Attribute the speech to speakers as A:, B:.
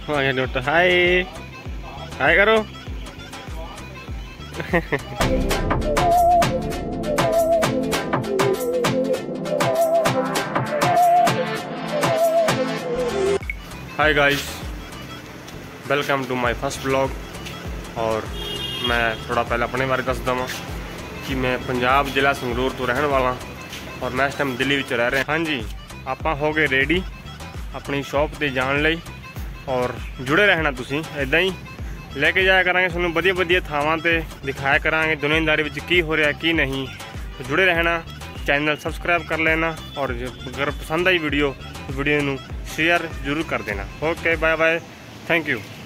A: हाय hi करो। Hi guys, welcome to my first blog. और मैं थोड़ा पहले अपने बारे दस दवा कि मैं पंजाब जिला संगरूर तो रहने वाला और मैं इस टाइम दिल्ली में रह रहे। हाँ जी, आप हो गए रेडी अपनी शॉप पर जाने ਲਈ और जुड़े रहना। तुसीं इदां ही लेके जाया करांगे तुहानूं वधिया वधिया थावां ते दिखाया करांगे दुनियादारी विच की हो रहा की नहीं। तो जुड़े रहना, चैनल सबसक्राइब कर लेना और अगर पसंद आई वीडियो तो वीडियो नूं शेयर जरूर कर देना। Okay, bye bye, thank you.